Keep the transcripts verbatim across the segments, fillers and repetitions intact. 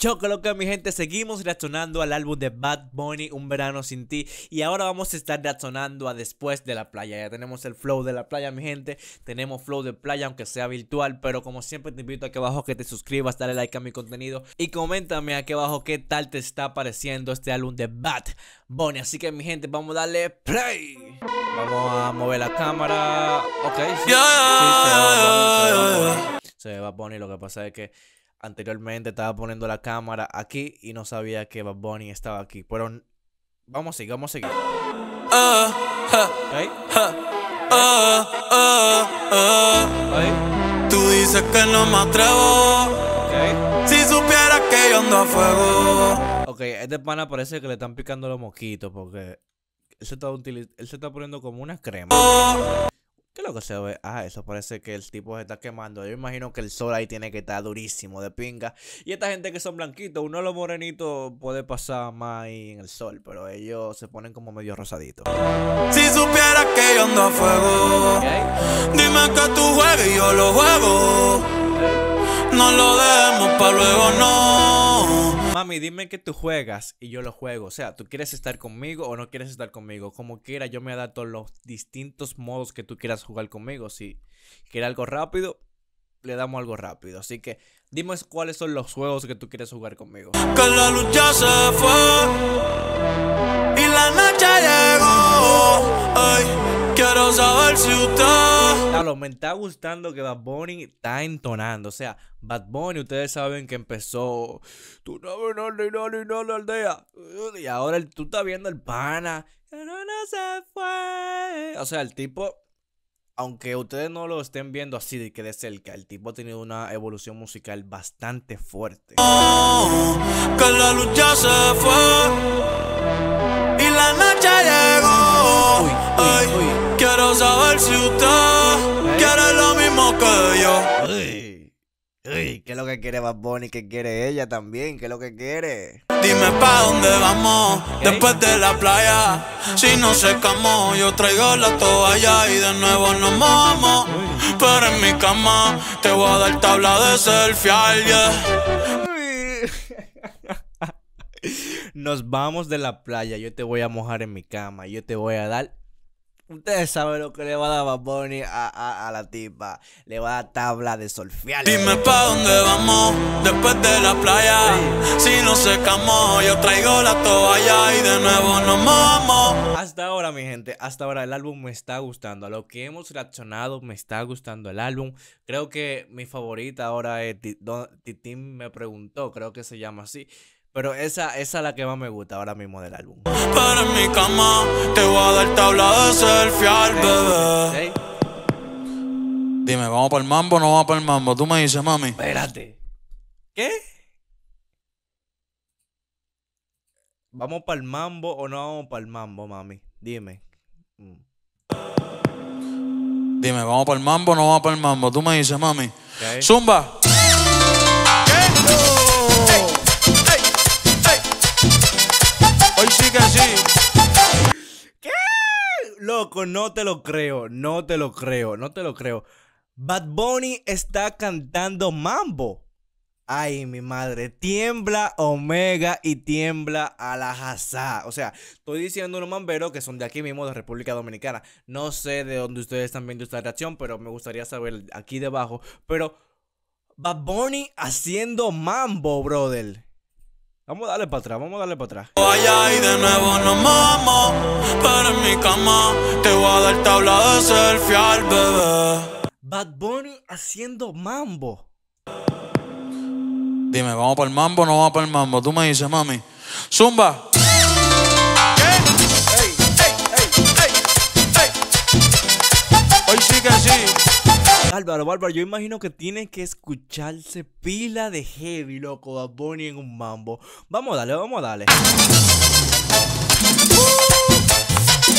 Yo creo que mi gente seguimos reaccionando al álbum de Bad Bunny, Un Verano Sin Ti. Y ahora vamos a estar reaccionando a Después de la Playa. Ya tenemos el flow de la playa, mi gente. Tenemos flow de playa, aunque sea virtual. Pero como siempre te invito aquí abajo que te suscribas, dale like a mi contenido. Y coméntame aquí abajo qué tal te está pareciendo este álbum de Bad Bunny. Así que mi gente, vamos a darle play. Vamos a mover la cámara. Ok, sí, yeah, sí, se va yeah, Bunny, se va Bunny. Lo que pasa es que anteriormente estaba poniendo la cámara aquí y no sabía que Bad Bunny estaba aquí. Pero vamos a seguir, vamos a seguir. uh, uh, ¿Okay? uh, uh, uh. ¿Okay? Tú dices que no me atrevo. ¿Okay? Si supieras que yo ando a fuego. Ok, este pana parece que le están picando los mosquitos porque él se está, utiliz él se está poniendo como una crema. ¿Qué es lo que se ve? Ah, eso parece que el tipo se está quemando. Yo imagino que el sol ahí tiene que estar durísimo de pinga. Y esta gente que son blanquitos, uno de los morenitos puede pasar más ahí en el sol, pero ellos se ponen como medio rosaditos. Si supieras que yo ando a fuego, ¿Okay? dime que tú juegas y yo lo juego. No lo dejemos pa' luego, no. Mami, dime que tú juegas y yo lo juego. O sea, ¿tú quieres estar conmigo o no quieres estar conmigo? Como quiera, yo me adapto a los distintos modos que tú quieras jugar conmigo. Si quieres algo rápido, le damos algo rápido. Así que dime cuáles son los juegos que tú quieres jugar conmigo. Que la luz ya se fue y la noche llegó. Ay, quiero saber si usted... Claro, me está gustando que Bad Bunny está entonando. O sea, Bad Bunny, ustedes saben que empezó tu nave no ni no ni no la aldea. Y ahora el, tú estás viendo el pana. Que no, no se fue. O sea, el tipo, aunque ustedes no lo estén viendo así de que de cerca, el tipo ha tenido una evolución musical bastante fuerte. Oh, que la luz ya se fue y la noche llegó. Uy, uy, Ay, uy. quiero saber si usted quiere lo mismo que yo. Uy, uy, ¿qué es lo que quiere Bad Bunny? ¿Qué quiere ella también? ¿Qué es lo que quiere? Dime pa' dónde vamos, Okay. después de la playa. Si no secamos, yo traigo la toalla y de nuevo nos mojamos. Pero en mi cama te voy a dar tabla de selfie, yeah. Nos vamos de la playa, yo te voy a mojar en mi cama, yo te voy a dar... Ustedes saben lo que le va a dar Bad Bunny a, a, a la tipa. Le va a dar tabla de solfear. Dime pa' dónde vamos, después de la playa. Si no secamos, yo traigo la toalla y de nuevo nos mojamos. Hasta ahora, mi gente, hasta ahora el álbum me está gustando. A lo que hemos reaccionado, me está gustando el álbum. Creo que mi favorita ahora es Titín me preguntó, creo que se llama así. Pero esa, esa es la que más me gusta ahora mismo del álbum. Pero en mi cama te voy a dar tabla de selfie, bebé. ¿Okay? Dime, ¿vamos para el mambo o no vamos para el mambo? Tú me dices, mami. Espérate. ¿Qué? ¿Vamos para el mambo o no vamos para el mambo, mami? Dime. Mm. Dime, ¿vamos para el mambo o no vamos para el mambo? Tú me dices, mami. Okay. Zumba. Hoy sí que sí. ¿Qué? Loco, no te lo creo, no te lo creo, no te lo creo. Bad Bunny está cantando mambo. Ay, mi madre, tiembla Omega y tiembla Alajazá. O sea, estoy diciendo unos mamberos que son de aquí mismo, de República Dominicana. No sé de dónde ustedes están viendo esta reacción, pero me gustaría saber aquí debajo. Pero Bad Bunny haciendo mambo, brother. Vamos a darle para atrás, vamos a darle para atrás. Allá y de nuevo nos mojamos. Pero en mi cama te voy a dar tabla de selfie, bebé. Bad Bunny haciendo mambo. Dime, ¿vamos para el mambo o no vamos para el mambo? Tú me dices, mami. Zumba. Ey, ey, ey, ey, ey. Hoy sí que sí. Bárbaro, bárbaro, yo imagino que tiene que escucharse pila de heavy, loco, Bad Bunny en un mambo. Vamos a darle, vamos a darle.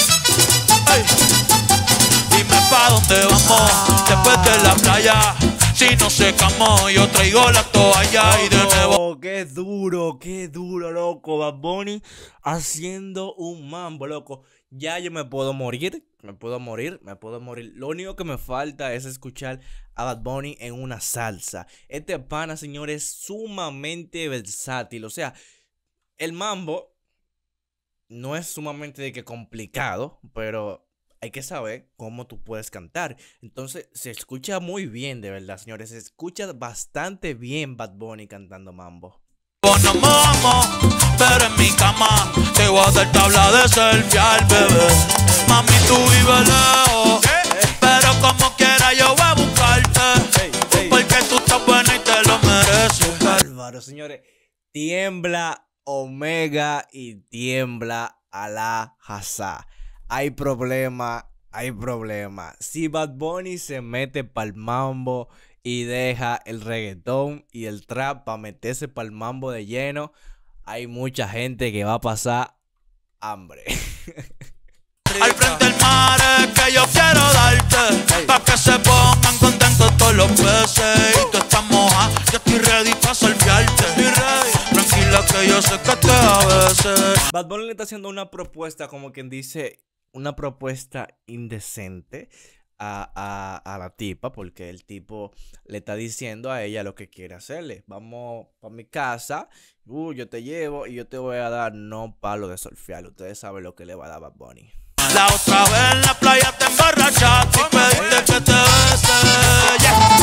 Hey. Dime pa' dónde vamos, después de la playa. Si no se camó, yo traigo la toalla y de nuevo. Qué duro, qué duro, loco. Bad Bunny haciendo un mambo, loco. Ya yo me puedo morir, me puedo morir, me puedo morir. Lo único que me falta es escuchar a Bad Bunny en una salsa. Este pana, señores, es sumamente versátil. O sea, el mambo no es sumamente de que complicado, pero hay que saber cómo tú puedes cantar. Entonces, se escucha muy bien, de verdad, señores. Se escucha bastante bien Bad Bunny cantando mambo. Nos mojamos, pero en mi cama te voy a dar tabla de selfie al bebé. Mami, tú vives lejos, pero como quiera yo voy a buscarte, porque tú estás buena y te lo mereces. Bárbaro, señores. Tiembla Omega y tiembla Alá Hassá. Hay problema, hay problema. Si Bad Bunny se mete pa'l mambo y deja el reggaetón y el trap para meterse pa'l mambo de lleno, hay mucha gente que va a pasar hambre. Al frente del mar es que yo quiero darte, pa' que se pongan contentos todos los peces. Y tú estás moja, yo estoy ready pa' surfearte. Tranquila que yo sé que te a veces. Bad Bunny le está haciendo una propuesta, como quien dice, una propuesta indecente a, a, a la tipa, porque el tipo le está diciendo a ella lo que quiere hacerle. Vamos para mi casa, uh, yo te llevo y yo te voy a dar no palo de surfear. Ustedes saben lo que le va a dar Bad Bunny. La otra vez en la playa te emborrachaste y pediste que te bese. Yeah.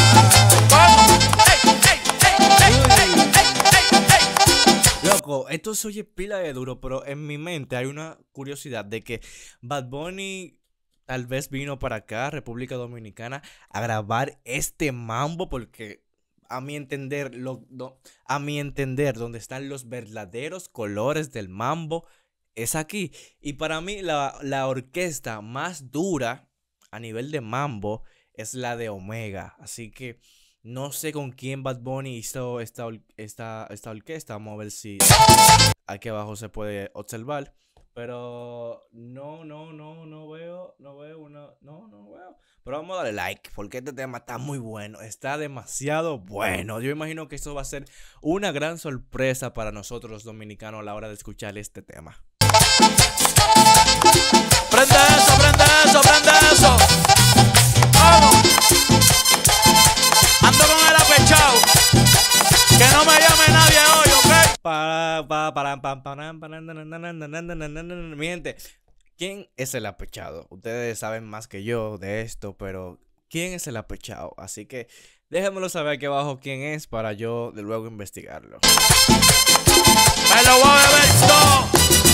Loco, esto se oye pila de duro, pero en mi mente hay una curiosidad de que Bad Bunny tal vez vino para acá, República Dominicana, a grabar este mambo, porque a mi entender, lo, do, a mi entender, donde están los verdaderos colores del mambo es aquí. Y para mí la, la orquesta más dura a nivel de mambo es la de Omega. Así que no sé con quién Bad Bunny hizo esta, esta, esta orquesta. Vamos a ver si aquí abajo se puede observar. Pero no, no, no, no veo, no veo una, no, no veo. Pero vamos a darle like, porque este tema está muy bueno, está demasiado bueno. Yo imagino que esto va a ser una gran sorpresa para nosotros los dominicanos a la hora de escuchar este tema. Prende eso, prende eso, prende eso. Vamos. Ando con el apechado. Que no me llame nadie hoy, ¿ok? Para, para, para, para, para, para, mi gente, ¿quién es el apechado? Ustedes saben más que yo de esto, pero ¿quién es el apechado? Así que déjenmelo saber aquí abajo quién es para yo de luego investigarlo. Me lo voy a beber todo.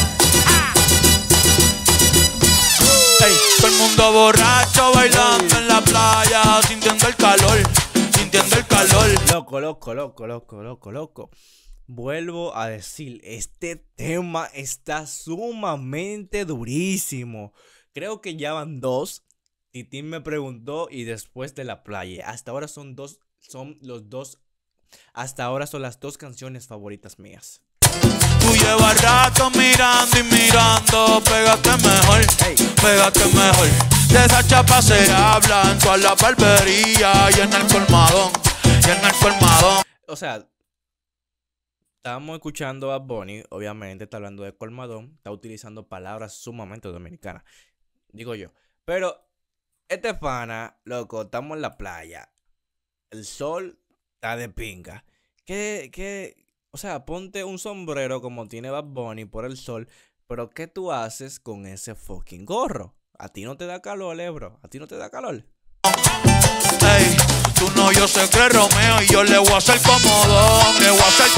Hey, todo el mundo borracho bailando en la playa, sintiendo el calor, sintiendo el calor. Loco, loco, loco, loco, loco, loco. Vuelvo a decir, este tema está sumamente durísimo. Creo que ya van dos. Titín me preguntó y después de la playa. Hasta ahora son dos, son los dos. Hasta ahora son las dos canciones favoritas mías. Tú llevas rato mirando y mirando, pégate mejor, hey, pégate mejor. De esa chapa se habla en toda la barbería y en el colmadón, y en el colmadón. O sea, estamos escuchando a Bunny, obviamente está hablando de colmadón, está utilizando palabras sumamente dominicanas, digo yo. Pero este pana, loco, estamos en la playa, el sol está de pinga. ¿Qué, qué? O sea, ponte un sombrero como tiene Bad Bunny por el sol, pero ¿qué tú haces con ese fucking gorro? A ti no te da calor, eh, bro. A ti no te da calor. Ey, tú no, yo sé que es Romeo y yo le voy a hacer comodón, le voy a hacer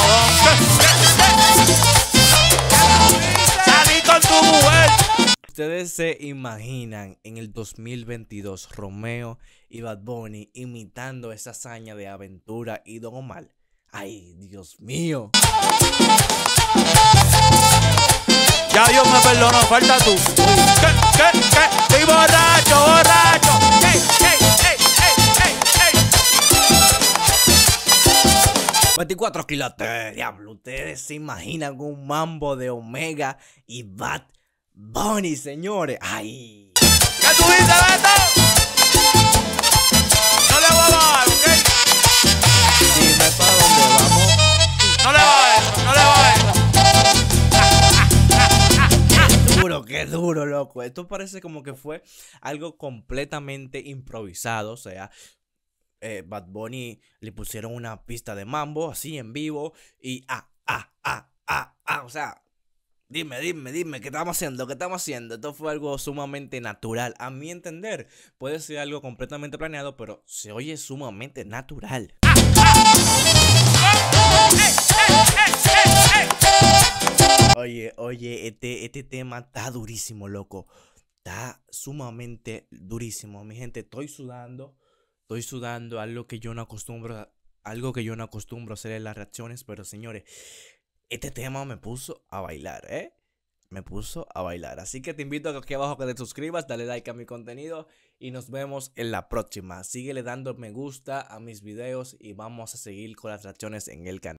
comodón. Salí con tu mujer. Ustedes se imaginan en el dos mil veintidós Romeo y Bad Bunny imitando esa hazaña de Aventura y Don Omar. Ay, Dios mío. Ya Dios me perdonó, falta tú. ¿Qué, qué, qué? Estoy borracho, borracho. Hey, hey, hey, hey, hey, hey. veinticuatro quilates, diablo. Ustedes se imaginan un mambo de Omega y Bad Bunny, señores. Ay. ¿Qué tú dices, Beto? No le voy a bajar. es para donde vamos. No le bajes, no le bajes. Qué duro, qué duro, loco. Esto parece como que fue algo completamente improvisado. O sea, eh, Bad Bunny le pusieron una pista de mambo así en vivo. Y ah, ah, ah, ah, ah. O sea, dime, dime, dime, ¿qué estamos haciendo? ¿Qué estamos haciendo? Esto fue algo sumamente natural. A mi entender, puede ser algo completamente planeado, pero se oye sumamente natural. Oye, oye, este, este tema está durísimo, loco. Está sumamente durísimo. Mi gente, estoy sudando. Estoy sudando, algo que yo no acostumbro a, algo que yo no acostumbro a hacer en las reacciones. Pero señores, este tema me puso a bailar, ¿eh? Me puso a bailar. Así que te invito a que aquí abajo que te suscribas, dale like a mi contenido y nos vemos en la próxima. Síguele dando me gusta a mis videos y vamos a seguir con las reacciones en el canal.